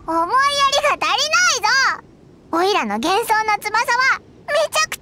思いやりが足りないぞ。おいらの幻想の翼はめちゃくちゃ